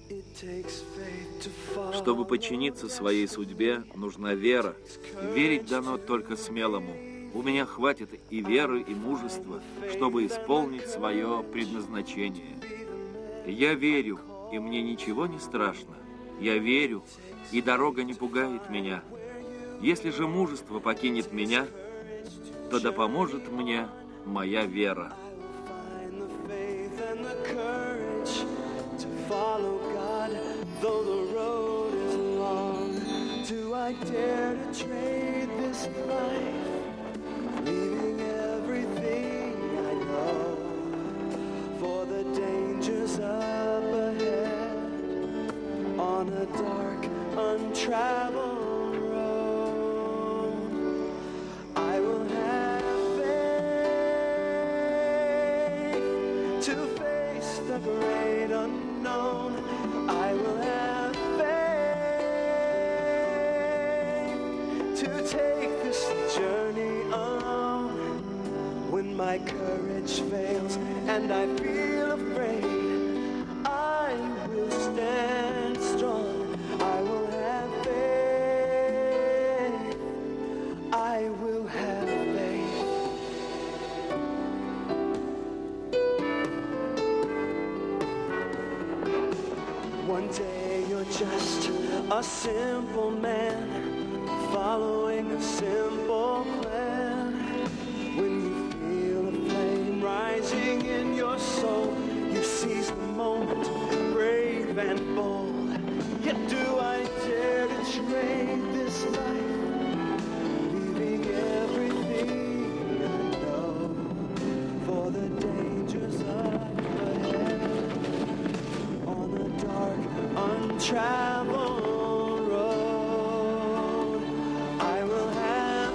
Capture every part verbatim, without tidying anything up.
Чтобы подчиниться своей судьбе, нужна вера. Верить дано только смелому. У меня хватит и веры, и мужества, чтобы исполнить свое предназначение. Я верю, и мне ничего не страшно. Я верю, и дорога не пугает меня. Если же мужество покинет меня, то да поможет мне моя вера. On a dark, untraveled road, I will have faith to face the great unknown. I will have faith to take this journey on. When my courage fails and I feel afraid, I will stand strong. I will have faith. I will have faith. One day you're just a simple man, following a simple plan. When you feel a flame rising in your soul, you seize the moment, brave and bold. Yet do I dare to trade this life, leaving everything I know for the dangers up ahead on a dark, untraveled road. I will have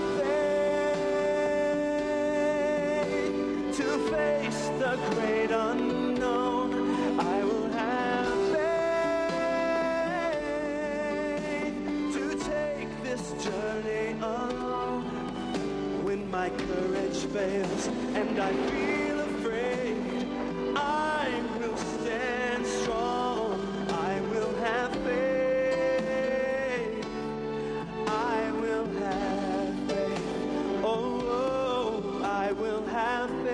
faith to face the great unknown. I will have faith to take this journey on. When my courage fails and I feel afraid, I will stand strong. I will have faith. I will have faith. Oh, oh, I will have faith.